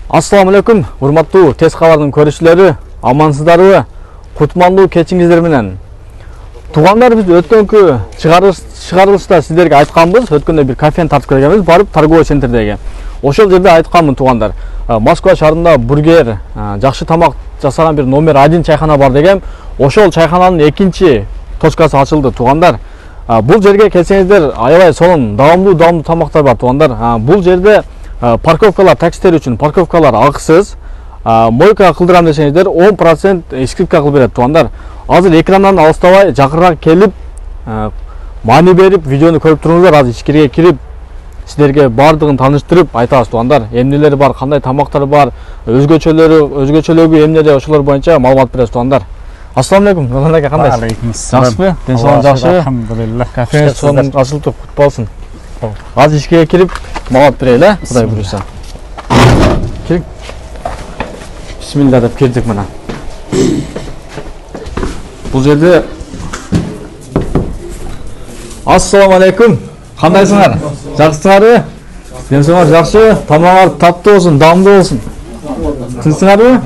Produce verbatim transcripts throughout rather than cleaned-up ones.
Assalamu alaikum, урматтуу тез кабардын көрүүчүлөрү, амансыздарбы? Кутмандуу кечиңиздер менен. Туугандар, биз өткөнкү чыгарылышта сиздерге айтканбыз, өткөндө бир кафени тартып келгенбиз, барып торговый центрдеги. Ошол жерде айтканмын туугандар. Москва шаарында бургер, жакшы тамак жасаган бир номер один чайхана бар деген. Ошол чайхананын экинчи точкасы ачылды туугандар. Бул жерге келсеңиздер, аябай сонун даамдуу даамдуу тамактар бар туугандар. Бул жерде парковкалар, таксилер үчүн парковкалар акысыз. Мойка кылдырам десеңиздер он процент скидка кылып берет туугандар. Азыр экрандан алыстабай жакырак келип, маани берип, видеону көрүп туруңуздар. Азыр ичкириге кирип, сиздерге бардыгын тааныштырып айтабыз туугандар. Эмнелери бар, кандай тамактар бар, өзгөчөлөрү, өзгөчөлүгү эмнеде, ошолор боюнча маалымат беребиз туугандар. Ассаламу алейкум, Нурлан ака, кандайсыз? Алейкум ассалам. Жакшысызбы? Денсаулыгыңыз жакшыбы? Алхамдулилlah. Кафе сонун ачылып кут болсун. Азыр ичкиге кирип, маалымат берели, Кудай буйруса. Кирик. Бисмилла деп кирдик мына. Бул жерде Ассаламу алейкум. Кандайсыңар? Жакшысыңарбы? Денсаулыгыңар жакшы? Тамагыңар таттуу болсун, даамдуу болсун. Тынчсыңарбы?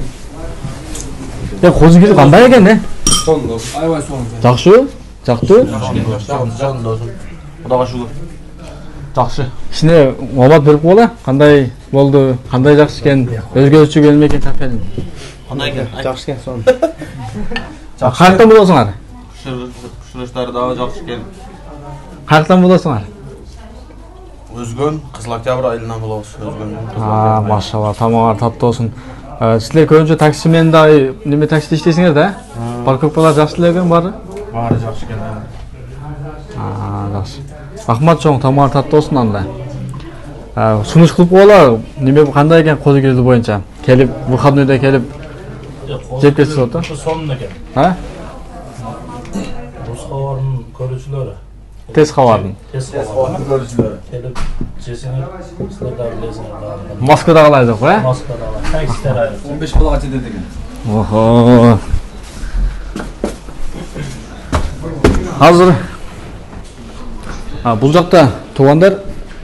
Е, козу кири кандай экен, э? Сонун. Аябай сонун. Жакшы? Жактуу? Жакшы досун. Кудайга шүгүр. Жакшы. Кичине маалымат берип койгула. Кандай болду? Кандай жакшы экен? Өзгөчө келме экен кафенин. Кандай экен? Жакшы экен сонун. Каяктан болосуңар? Кушуруштары дагы жакшы экен. Каяктан болосуңар? Өзгөн Кызыл Октябрь айылынан болобуз. Өзгөн. А, машалла, тамагыңар таттуу болсун. Силер көбүнчө таксимен да неме таксиде иштейсиңер да? Парковкалар жакшы эле экен баары? Баары жакшы экен. А, жакшы. Рахмат чоң, тамагыңар таттуу болсун анда. Сунуш кылып койгула, неме кандай экен козу кирили боюнча? Келип, выходнойдо келип жеп кетсе болот да? Сонун экен. А? Рус кабардын көрүүчүлөрү. Тез кабардын. Тез кабардын көрүүчүлөрү. Келип жесеңер, силер да билесиңер. Москвадагылар деп го, э? Москвадагы таксилер айрым. он беш балага жетет экен. Охо. Азыр бул жакта туугандар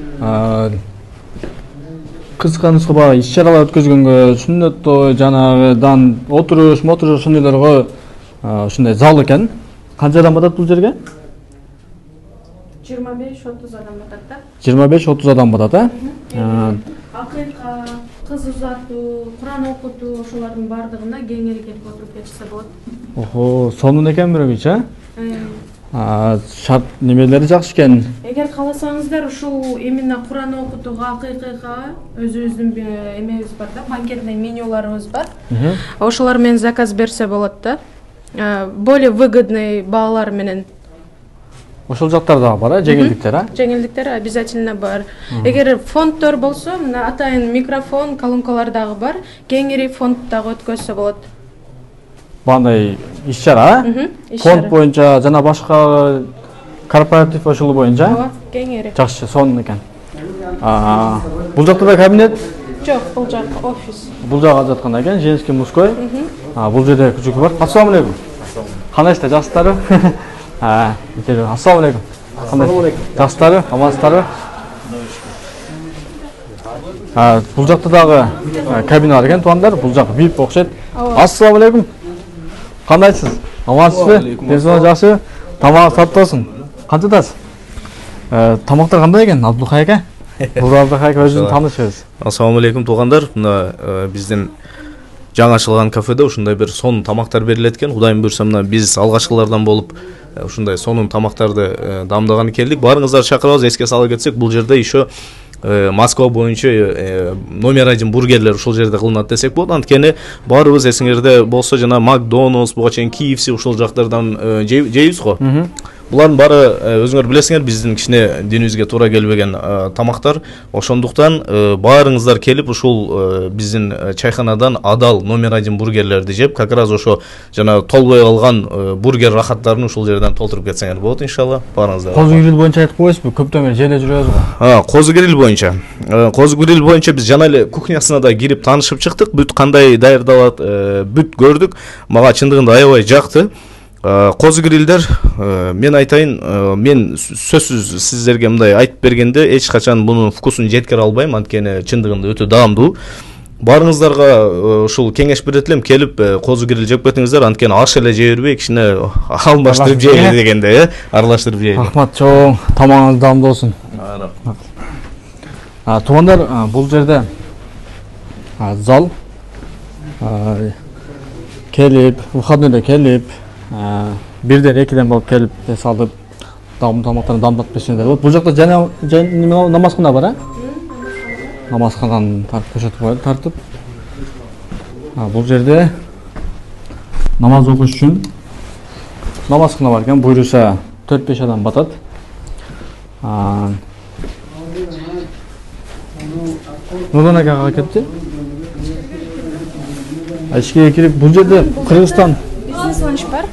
кыска нускаба иш-чаралар өткөзгөнгө, сүннөт той, жанагыдан отуруш, мотуруш ошондойлорго ушундай зал экен. Канча адам батат бул жерге? жыйырма беш отуз адам батат да. жыйырма беш отуз адам батат, э? Акыйка, кыз узатуу, Куран окутуу ошолордун бардыгына кеңири келип отуруп кетсе болот. Охо, сонун экен бирөөбүч, э? Э, Шарт немелери жакшы экен. Эгер кааласаңыздар, ушул именно Куран окутууга, акыйкага өзүбүздүн эмебиз бар да, банкетный менюларыбыз бар. Ошолор менен заказ берсе болот да. Более выгодный баалар менен. Ошол жактар дагы бар, э? Жеңилдиктер, а? Жеңилдиктер обязательно бар. Эгер фонддор болсо, мына атайын микрофон, колонкалар дагы бар. Кеңири фонд дагы өткөзсө болот. Бандай иш-чара, э? Фонд боюнча жана башка корпоратив ошол боюнча. Ооба, кеңири. Жакшы, сонун экен. Бул жакта да кабинет? Жок, бул жак офис. Бул жакка жаткан экен, женский, мужской. Бул жерде күчүк бар. Ассаламу алейкум. Кандайсыздар, жакшысыздарбы? Ассаламу алейкум. Кандайсыздар? Жакшысыздарбы? Амансыздарбы? Бул жакта дагы кабина бар экен, туугандар. Бул жак ви ай пи окшойт. Ассаламу алейкум. Кандайсыз? Амансызбы? Денсаулыгыңыз жакшыбы? Тамагыңыз таттуу болсун. Канчадасыз? Тамактар кандай экен, Абдулкай ака? Бул Абдулкай ака өзүн таанышыбыз. Ассаламу алейкум туугандар. Мына биздин жаңы ачылган кафеде ушундай бир сонун тамактар берилет экен. Кудайым буйрса, мына биз алгачкылардан болуп ушундай сонун тамактарды даамдаганы келдик. Баарыңыздарды чакырабыз. Эске сала кетсек, бул жерде еще Москва боюнча номер один бургерлер ушул жерде кылынат десек болот. Анткени баарыбыз эсиңерде болсо, жана Макдоналдс, буга чейин кей эф си ушул жактардан жейбиз го. Булардын баары өзүңөр билесиңер, биздин кичине динибизге туура келбеген тамактар. Ошондуктан баарыңыздар келип ушул биздин чайханадан адал номер один бургерлерди жеп, как раз ошо жана толбой калган бургер рахаттарын ушул жерден толтуруп кетсеңер болот, иншалла. Баарыңыздар. Козу гриль боюнча айтып коесузбу? Көптөн бери жерде жүрөбүз го. Козу гриль боюнча. Козу гриль боюнча биз жана эле кухнясына да кирип таанышып чыктык. Бүт кандай даярдалат, бүт көрдүк. Мага чындыгында аябай жакты. Козу грилдер, мен айтайын, мен сөзсүз сиздерге мындай айтып бергенде эч качан бунун вкусун жеткире албайм, анткени чындыгында өтө даамдуу. Барыңыздарга ушул кеңеш берет элем, келип козу гриль жеп кетиңиздер, анткени аш эле жей бербей, кичине алмаштырып жейли дегенде, э, аралаштырып жейли. Рахмат чоң, тамагыңыз даамдуу болсун. А, туугандар, бул жерде зал келип, выходныйда келип, бирден экиден болуп келип, эс алып, даамдуу тамактарды даамдатып берсеңиздер болот. Бул жакта жана намазкана бар, э? Намазкананы тартып көчөтүп коелу, тартып. Бул жерде намаз окуш үчүн намазкана бар экен, буйруса төрт беш адам батат. Нурдан ака кага кетти? Ичке кирип, бул жерде Кыргызстан Бизнес ланч бар.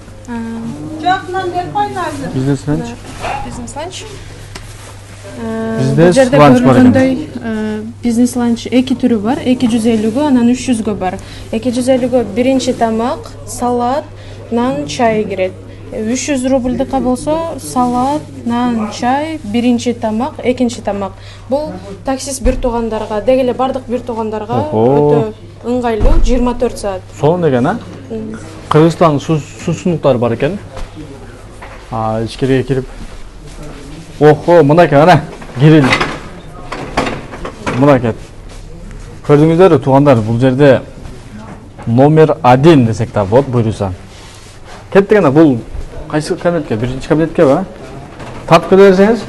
Бизнес ланч. Бизнес ланч. Бизнес Бул жерде ланч бар экен. көргөндөй бизнес ланч эки түрү бар. эки жүз элүүгө, анан үч жүзгө бар. эки жүз элүүгө биринчи тамак, салат, нан, чай кирет. үч жүз рубльдыкка болсо салат, нан, чай, биринчи тамак, экинчи тамак. Бул таксист бир туугандарга, деги эле бардык бир туугандарга өтө ыңгайлуу, жыйырма төрт саат. Сонун деген, а? Кыргызстан суусундуктары бар экен. А, ичкерге кирип. Охо, мынакей ана, гриль. Мынакей. Көрдүңүздөрбү, туугандар, бул жерде номер один десек да болот, буйруса. Кеттик ана, бул кайсы кабинетке? Биринчи кабинетке ба? Тартып келе берсеңиз.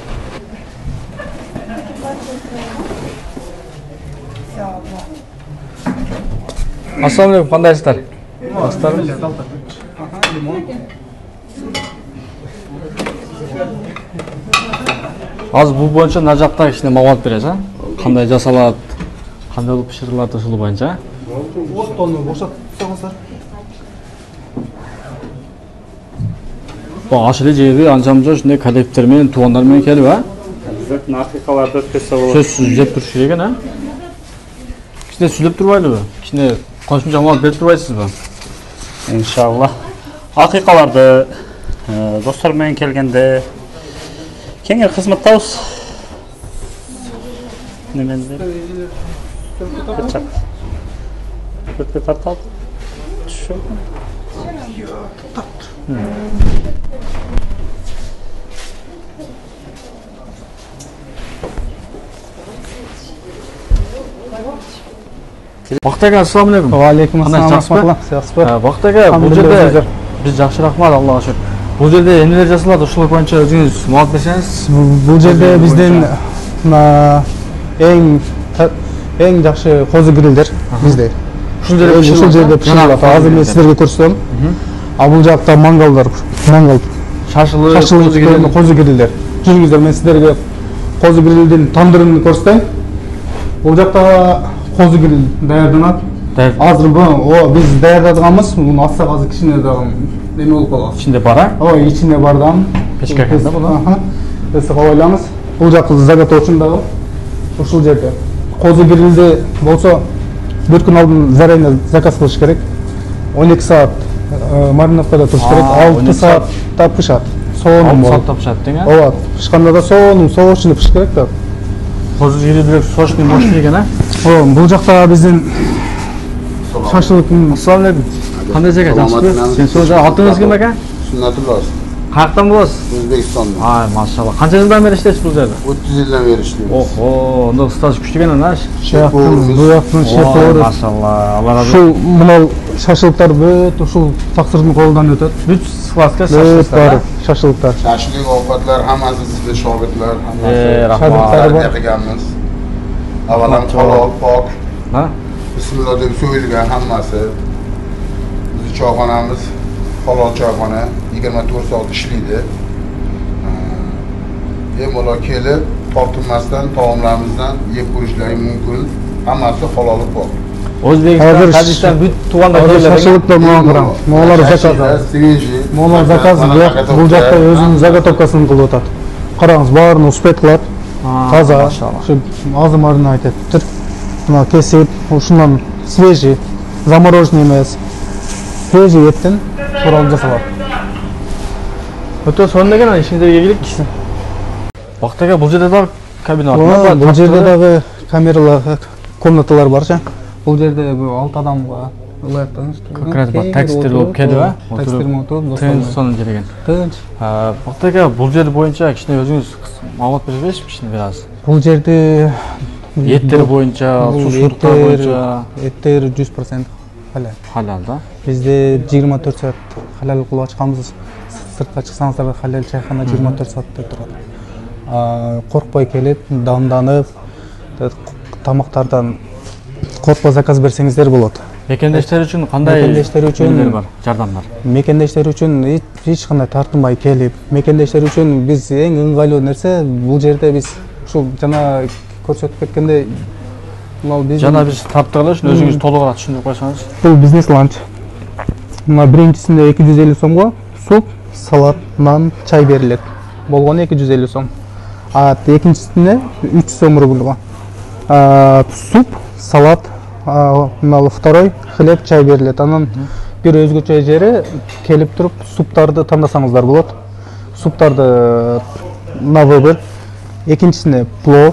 Ассаламу алейкум, кандайсыздар? Азыр бул боюнча мына жакта кичине маалымат бересиз, а? Кандай жасалат, кандай болуп пиширилат ушул боюнча. Оттону бошотсоңуздар. Бу аш эле жейби, анча-мынча ушундай коллективдер менен, туугандар менен келип, а? Обязательно акыйкаларды өткөзсө болот. Сөзсүз жеп туруш керек экен, а? Кичине сүйлөп турбайлыбы? Кичине кошумча маалымат берип турбайсызбы? Иншалла. Акыйкаларды достор менен келгенде кеңири кызматтабыз. Неменде? Кычак. Көпкө тарталып. Түшү. Бактага, ассаламу алейкум. Ва алейкум ассалам, рахматулла. Саксызбы? Бактага, бул жерде биз жакшы рахмат, Аллага шүкүр. Бул жерде эмнелер жасалат, ошол боюнча өзүңүз маалымат берсеңиз. Бул жерде биздин эң эң жакшы козу грилдер бизде. Ушул жерде Ушул жерде пиширилат. Азыр мен силерге көрсөтөм. А бул жакта мангалдар, мангал, шашылы, шашылы козу грилдер. Жүрүңүздөр, мен силерге козу грилдин тандырын көрсөтөйм. Бул жакта козу гриль даярданат. Азыр бу, о, биз даярдадыганбыз. Муну ассак азыр кичине дагы неме болуп калат. Ичинде бар, а? Ой, ичинде бар дагы. Печка экен да бул. Эсип ойлаңыз. Бул жакты заготовчун дагы ушул жерде. Козу грилди болсо бир күн алдын заранее заказ кылыш керек. он эки саат мариновкада туруш керек. алты саатта пышат. Соонун болот. Саатта пышат деген, а? Ооба, пышканда да соонун соочуну пиш керек да. Козу гриль бирок сочный мощный экен, а? О, бул жакта биздин шашлыктын. Ассаламу алейкум. Кандай жака, жакшыбы? Сен сөзү атыңыз ким экен? Сүннатуллах. Каяктан болосуз? Өзбекстандан. Ай, машалла. Канча жылдан бери иштейсиз бул жерде? отуз жылдан бeri иштейм. Охо, ондо стаж күчтүү экен ана. Шефтин, буяктын шефи. Машалла. Алла разы Ушул мынау шашлыктар бүт ушул таксырдын колунан өтөт. бүт схватка Бүт шашлыктар. бар шашлыктар. Shashlik ovqatlar hammasi bizda shogirdlar, Ey, hammasi rahmat. tarbiya qilganmiz. Avvalan halol, pok. Ha? Bismillah deb so'yilgan hammasi. Bizning choyxonamiz halol choyxona, yigirma to'rt soat ishlaydi. Bemalol kelib, tortinmasdan taomlarimizdan yeb ko'rishlaring mumkin. Hammasi halol pok. O'zbekiston, Tojikiston бүт туугандар Азыр келет. шашлыктар мага карам. Могалар заказ. Свежий. Могалар заказ бияк бул жакта өзүнүн заготовкасын кылып атат. Караңыз, баарын успет кылат. Таза. Ушу азымарына айтат. Түр. Мына кесип, ушундан свежий, замороженный эмес. Свежий эттен тууралып жасалат. Өтө сонун экен, ишиңерге келик. Бактага бул жерде дагы кабина бар. Бул жерде дагы камералар, комнаталар бар, Бул жерде алты адамга ылайыктан Конкрет бар текстер болуп келип, а? Текстер отуруп, Тынч сонун жереген. Тынч. Бактака, бул жер боюнча кичине өзүңүз маалымат бере бересизби кичине бир аз? Бул жерде Еттер боюнча, сушуруктар боюнча эттер жүз процент халал. Халал да. Бизде жыйырма төрт саат халал кылып ачканбыз. Сыртка чыксаңыздар халал чайхана жыйырма төрт саатта турат. Коркпой келип, дамданып, тамактардан коркпой заказ берсеңиздер болот. Мекендештер үчүн кандай мекендештер үчүн бар, жардамдар? Мекендештер үчүн эч кандай тартынбай келип, мекендештер үчүн биз эң ыңгайлуу нерсе бул жерде биз ушул жана көрсөтүп кеткендей мына биз жана биз таптыгылар үчүн өзүңүз толугураак түшүндүрүп койсоңуз. Бул бизнес ланч. Мына биринчисинде эки жүз элүү сомго суп, салат, нан, чай берилет. Болгону эки жүз элүү сом. А экинчисинде үч жүз сом рубльга. Суп, салат, мына второй хлеб, чай берилет. Анан бир өзгөчө жери келип туруп суптарды тандасаңыздар болот. Суптарды на выбор. Экинчисинде плов,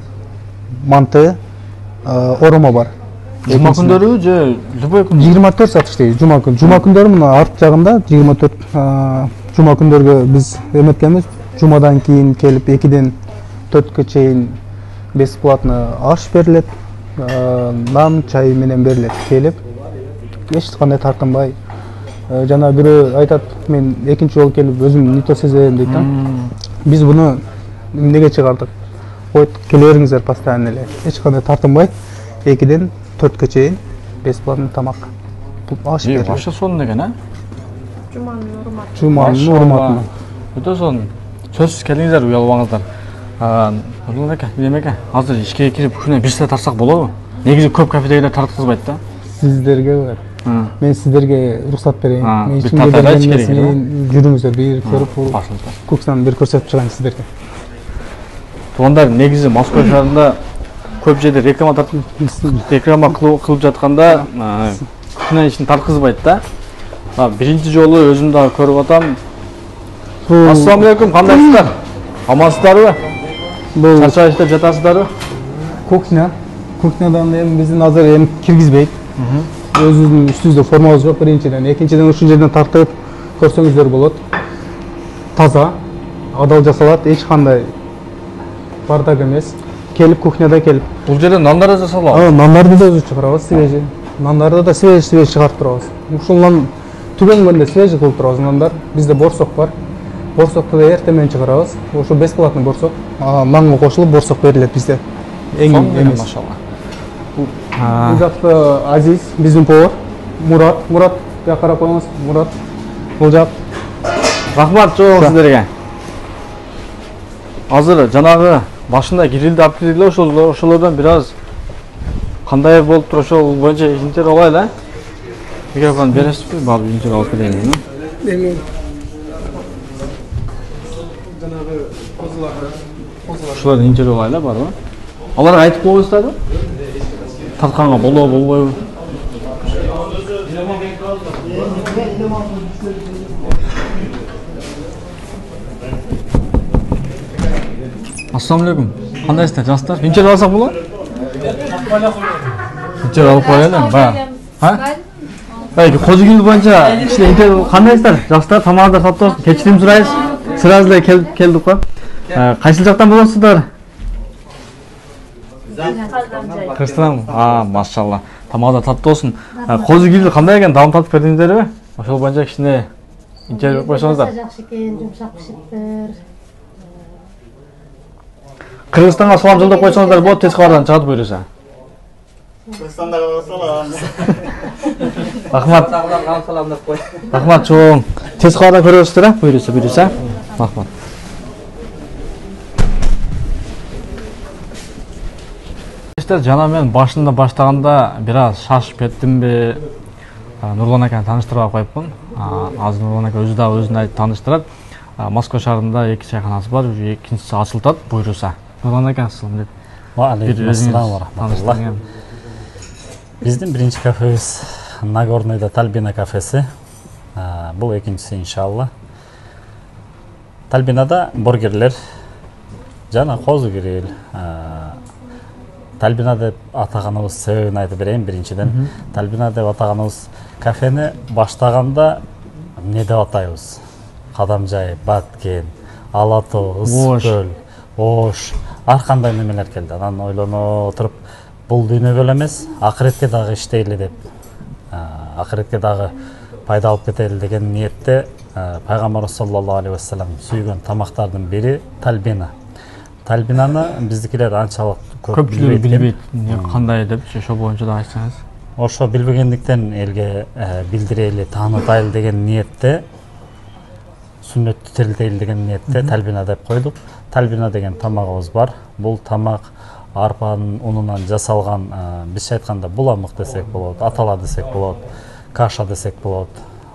манты, оромо бар. Жума күндөрү же любой күн? жыйырма төрт саат иштейбиз жума күн. Жума күндөрү мына арт жагында жыйырма төрт жума күндөргө биз эметкенбиз. Жумадан кийин келип экиден төрткө чейин бесплатно аш берилет. Нан, чай менен берилет. Келип эч кандай тартынбай. Жана бирөө айтат, мен экинчи жолу келип өзүм нито сезем дейт да. Биз буну эмнеге чыгардык? Койт, келе бериңиздер постоянно эле. Эч кандай тартынбай экиден төрткө чейин бесплатно тамак. Аш берилет. Башка сонун экен, а? Жуманын урматы. Жуманын урматына. Өтө сонун. Сөзсүз келиңиздер, уялбаңыздар. Нурлан ака, Билем ака, азыр ишке кирип күнүнө бир саат тарсак болобу? Негизи көп кафедегилер тарткызбайт да. Сиздерге бар. Мен сиздерге рухсат берейин. Мен бир ичимге татарайчы келген керек, нерсени жүрүңүздөр, бир көрүп, Башыңыздар. куксан бир көрсөтүп чыгайын сиздерге. Туугандар, негизи Москва шаарында көп жерде реклама тартып, реклама кылып жатканда күнүнө ишин тарткызбайт да. Биринчи жолу өзүм дагы көрүп атам. Ассаламу алейкум, кандайсыздар? Амансыздарбы? Бул Чарчап иштеп жатасыздарбы? кухня. Кухнядан эми биздин азыр эми киргизбейт. Өзүбүздүн үстүбүздө формабыз жок биринчиден. Экинчиден ушул жерден тартып көрсөңүздөр болот. Таза, адал жасалат, эч кандай бардак эмес. Келип кухняда келип. Бул жерде нандар да жасалат. А, нандарды да өзү чыгарабыз, свежий. Нандарды да свежий свежий чыгарып турабыз. Ушул нан түгөнгөндө свежий кылып турабыз нандар. Бизде борсок бар. Борсокту да эртең менен чыгарабыз. Ошо бесплатный борсок. Нанга кошулуп борсок берилет бизде. Эң эмес. Машалла. Бул жакта Азиз, биздин повар. Мурат, Мурат, бияка карап коюңуз. Мурат. Бул жак. Рахмат чоң сиздерге. Азыр жанагы башында кирилди алып кирдиле, ошол ошолордон бир аз кандай болуп тур, ошол боюнча интервью алайлы. Микрофон бересизби? Барып интервью алып келейин. Эми Ошолордон интервью алайлы, барбы? Аларга айтып коюңуздарбы? Тартканга болобу, болбойбу? Ассаламу алейкум. Кандайсыздар, жастар? Интервью алсак болобу? Интервью алып коелу, бая. Ha? Bayki Kozugül boyunca işte interview kandayсыздар? Жастар, тамағыңдар сатып болсын. Кечирим сурайбыз. Сразу эле келдик го. Кайсы жактан болосуздар? Кыргызстан. А, машалла. Тамағыңдар татып болсын. Kozugül кандай экен? Дам татып көрдүңүздөрбү? Ошол боюнча кичине интервью койсоңуздар. Жакшы экен, жумшак пишиптир. Кыргызстанга салам жолдоп койсоңуздар болот, тез кабардан чыгат буйруса. Кыргызстандагы салам. Рахмат. Рахмат чоң. Тез кабардан көрөсүздөр, а? Буйруса, буйруса. Рахмат. Жана мен башында баштаганда бир аз шашып кеттимби? Нурлан аканы тааныштырбай коюпмун. Азыр Нурлан ака өзү да өзүн айтып тааныштырат. Москва шаарында эки чайканасы бар, уже экинчиси ачылтат буйруса. Нурлан ака, ассаламу алейкум. Ва алейкум ассалам ва рахматуллах. Биздин биринчи кафебиз Нагорныйда Талбина кафеси. Бул экинчиси иншалла. Талбинада бургерлер жана козу гриль, Талбина деп атаганыбыз себебин айтып берейин. Биринчиден, Талбина деп атаганыбыз кафени баштаганда эмне деп атайбыз? Кадамжай, Баткен, Ала тоо, Ысык көл, Ош, ар кандай немелер келди. Анан ойлоно отуруп, бул дүйнөгө эле эмес, акыретке дагы иштейли деп, акыретке дагы пайда алып кетели деген ниетте Пайгамбарыбыз саллаллаху алейхи ва саллям сүйгөн тамактардын бири Талбина. Талбинаны биздикилер анчалык көп билбейт. Кандай деп, ошо боюнча да айтсаңыз. Ошо билбегендиктен элге билдирели, таанытайлы деген ниетте, сүннөттү тирилтейли деген ниетте Талбина деп койдук. Талбина деген тамагыбыз бар. Бул тамак арпанын унунан жасалган, бизче айтканда буламык десек болот, атала десек болот, каша десек болот.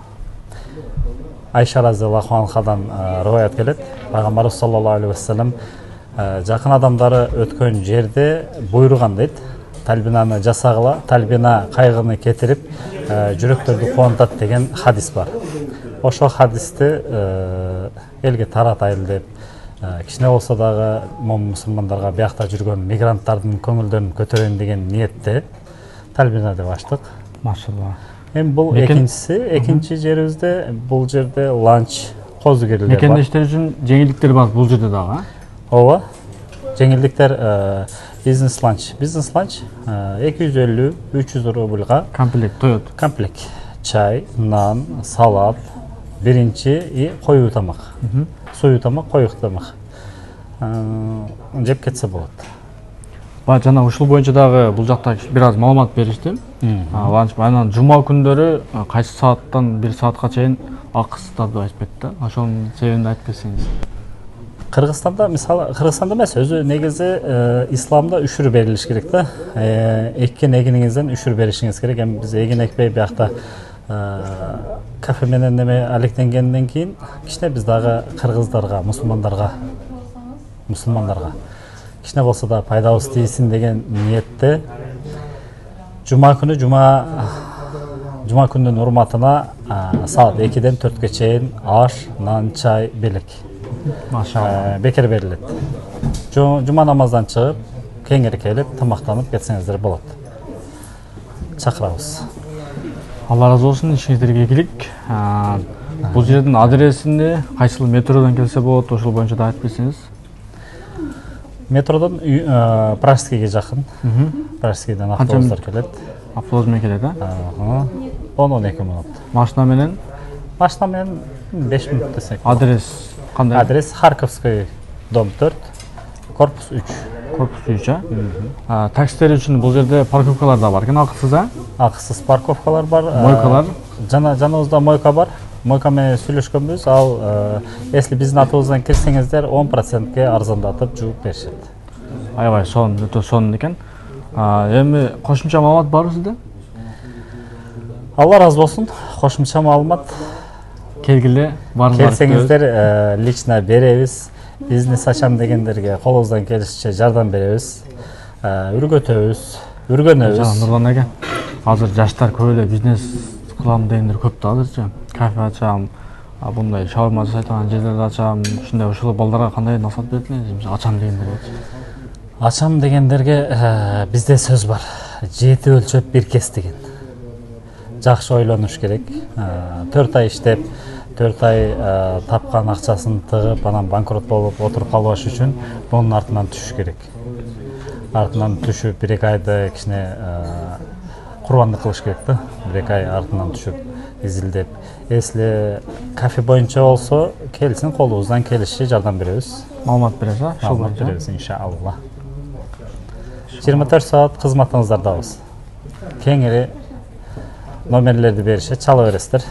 Айша разияллаху анхадан риваят келет. Пайгамбарыбыз саллаллаху алейхи ва саллям жакын адамдары өткөн жерде буйруган дейт. Талбинаны жасагыла, Талбина кайгыны кетирип, жүрөктөрдү кубантат деген хадис бар. Ошо хадисти элге таратайлы деп, кичине болсо дагы мусулмандарга биякта жүргөн мигранттардын көңүлдөрүн көтөрөйүн деген ниетте Талбина деп ачтык. Машалла. Эми бул экинчиси, экинчи жерибизде бул жерде ланч, козу кирилер бар. Мекендештер үчүн жеңилдиктер бар бул жерде дагы. Ооба. Жеңилдиктер бизнес ланч. Бизнес ланч эки жүз элүү үч жүз рубльга комплект тоет. Комплект. Чай, нан, салат, биринчи и коюу тамак. Союу тамак, коюу тамак. Жеп кетсе болот. Ба жана ушул боюнча дагы бул жакта бир аз маалымат беришти. Ланч анан жума күндөрү кайсы сааттан бир саатка чейин акысыздарды айтып кетти. Ошонун себебин айтып берсеңиз. Кыргызстанда, мисалы, Кыргызстанда эмес, өзү негизи исламда үшүр берилиш керек да. Эккен эгиниңизден үшүр беришиңиз керек. Эми биз эгин экпей биякта кафе менен неме алектенгенден кийин кичине биз дагы кыргыздарга, мусулмандарга, мусулмандарга кичине болсо да пайдабыз тийсин деген ниетте жума күнү жума жума күнүнүн урматына саат экиден төрткө чейин аш, нан, чай, белек бекер берилет. Жума намаздан чыгып, кеңири келип, тамактанып кетсеңиздер болот. Чакырабыз. Алла разы болсун, ишиңиздерге ийгилик. Бул жердин адресини кайсыл метродон келсе болот, ошол боюнча да айтып берсеңиз. Метродон Пражскийге жакын. Пражскийден автобустар келет. Автобус менен келет, а? он он эки мүнөт. Машина менен? Машина менен беш мүнөт десек. Адрес кандай? Адрес Харьковский, дом төрт, корпус үч. Корпус үч, а? Таксилер үчүн бул жерде парковкалар да бар экен, акысыз, а? Акысыз парковкалар бар. Мойкалар? Жана жаныбызда мойка бар. Мойка менен сүйлөшкөнбүз. Ал, если биздин атыбыздан кирсеңиздер, он процентке арзандатып жууп беришет. Аябай сонун, өтө сонун экен. Эми кошумча маалымат барбы сизде? Алла разы болсун. Кошумча маалымат келгиле барыңыздар. Келсеңиздер, лично беребиз. Бизнес ачам дегендерге колубуздан келишинче жардам беребиз. Үргөтөбүз, үргөнөбүз. Жана Нурлан аке, азыр жаштар көп эле бизнес кылам дегендер көп да азырчы. Кафе ачам, bunday шаурма жасайтын жерлерди ачам, ушундай ошол балдарга кандай насаат берет элеңиз? Ачам дегендерге. Ачам дегендерге бизде сөз бар. Жети өлчөп бир кес деген. Жакшы ойлонуш керек. төрт ай иштеп, төрт ай тапкан акчасын тыгып, анан банкрот болуп отуруп калбаш үчүн бунун артынан түшүш керек. Артынан түшүп бир эки айда кичине курбандык кылыш керек да. бир эки ай артынан түшүп, изилдеп. Если кафе боюнча болсо, келсин, колубуздан келишче жардам беребиз. Маалымат беребиз, а? Маалымат беребиз, иншалла. жыйырма төрт саат кызматыңыздардабыз. Кеңири номерлерди беришет, чала бересиздер.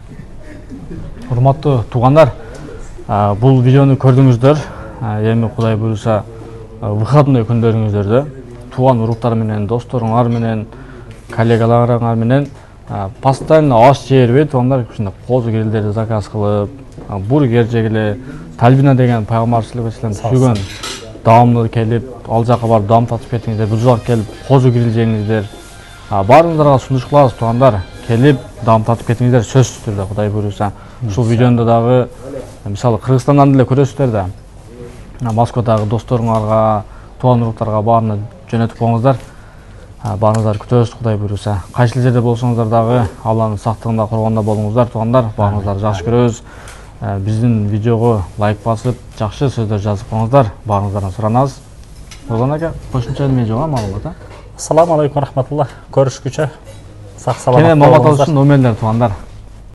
Урматтуу туугандар, бул видеону көрдүңүздөр. Эми Кудай буюрса, выходной күндөрүңүздөрдө тууган уруктар менен, досторуңар менен, коллегаларыңар менен постоянно аш жээрбей туугандар ушундай козу кирилдерди заказ кылып, бургер жегиле, Талбина деген Пайгамбар саллаллаху алейхи ва саллям сүйгөн даамды келип, ал жака барып даам татып кетиңиздер, бул жака келип козу кирил жеңиңиздер. Баарыңыздарга сунуш кылабыз туугандар, келип даам татып кетиңиздер сөзсүз түрдө Кудай буюрса. Ушул видеондо дагы мисалы Кыргызстандан деле көрөсүздөр да. Москвадагы досторуңарга, тууган уруктарга баарына жөнөтүп коюңуздар. Баарыңыздар күтөбүз, Кудай буйруса. Кайсыл жерде болсоңуздар дагы Алланын сактыгында коргонда болуңуздар, туугандар. Баарыңыздарды жакшы көрөбүз. Биздин видеого лайк басып, жакшы сөздөр жазып коюңуздар. Баарыңыздардан суранабыз. Озан ака, кошумча неме жок маалымат, а? Ассаламу алейкум рахматуллах. Көрүшкүчө. Сак саламат болуңуздар. Кене Маматовдун номерлери туугандар.